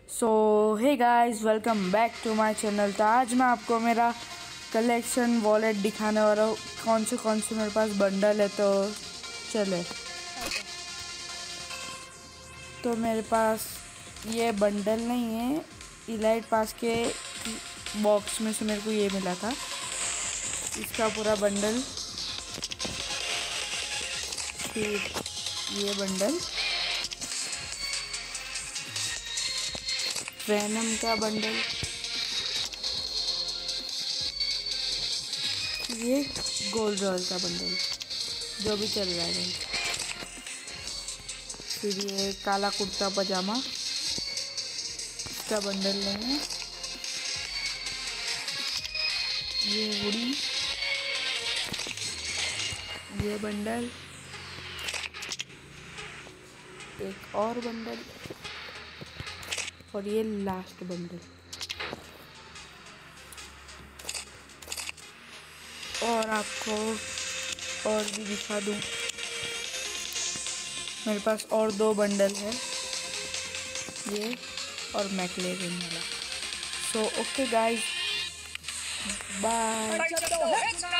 So hey guys, welcome back to my channel. तो आज मैं आपको मेरा कलेक्शन वॉलेट दिखाने वाला हूँ। कौन से मेरे पास बंडल है। तो चले। तो मेरे पास ये बंडल नहीं है, इलाइट पास के बॉक्स में से मेरे को ये मिला था, इसका पूरा बंडल। फिर ये बंडल वैनम का बंडल, ये गोल्ड रॉयल का बंडल जो भी चल रहा है। फिर ये काला कुर्ता पजामा, इसका बंडल नहीं है। ये हुडी, ये बंडल, एक और बंडल और ये लास्ट बंडल। और आपको और भी दिखा दूं, मेरे पास और 2 बंडल है, ये और मैकलेरन वाला। So okay guys, bye.